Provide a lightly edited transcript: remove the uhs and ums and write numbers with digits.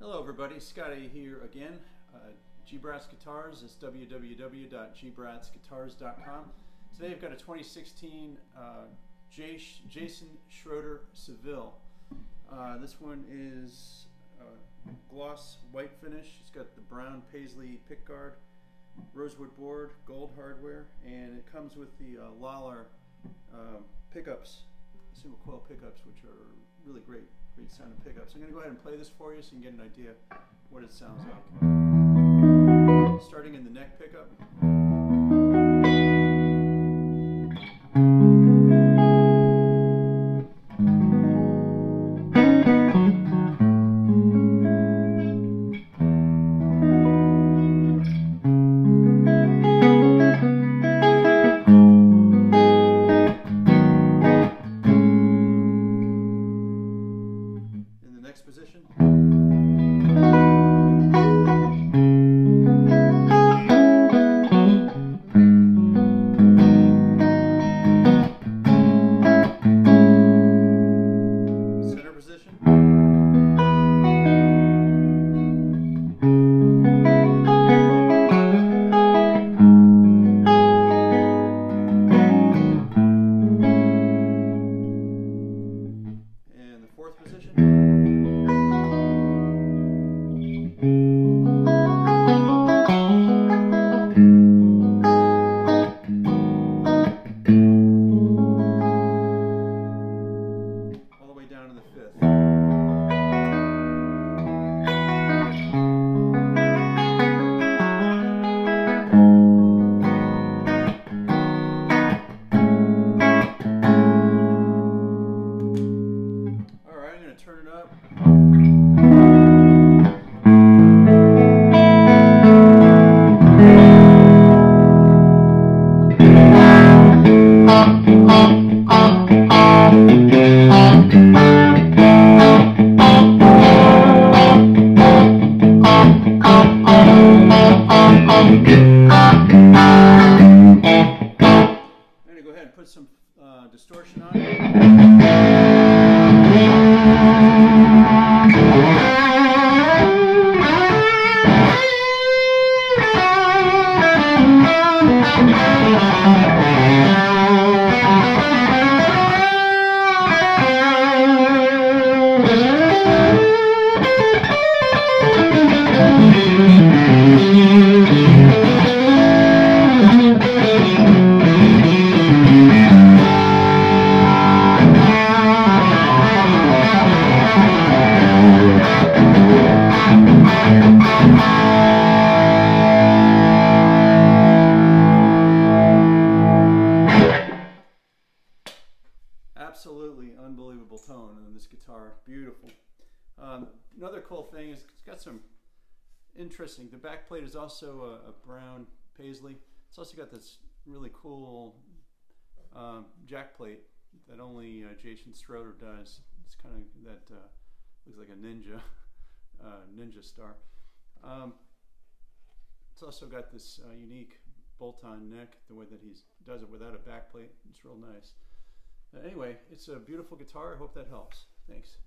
Hello everybody, Scotty here again. G-Brat's Guitars is www.gbratsguitars.com. Today I've got a 2016 Jason Schroeder Seville. This one is gloss white finish. It's got the brown paisley pickguard, rosewood board, gold hardware, and it comes with the Lollar pickups, single coil pickups, which are really great sounding pickups. I'm going to go ahead and play this for you so you can get an idea what it sounds like. Starting in the neck pickup. Position. Center position. And the fourth position. All the way down to the fifth. Alright, I'm going to turn it up. I'm going to go ahead and put some distortion on it. Absolutely unbelievable tone on this guitar. Beautiful. Another cool thing is it's got some interesting, the back plate is also a brown paisley. It's also got this really cool jack plate that only Jason Schroeder does. It's kind of that looks like a ninja star. It's also got this unique bolt-on neck, the way that he does it without a back plate. It's real nice. Anyway, it's a beautiful guitar. I hope that helps. Thanks.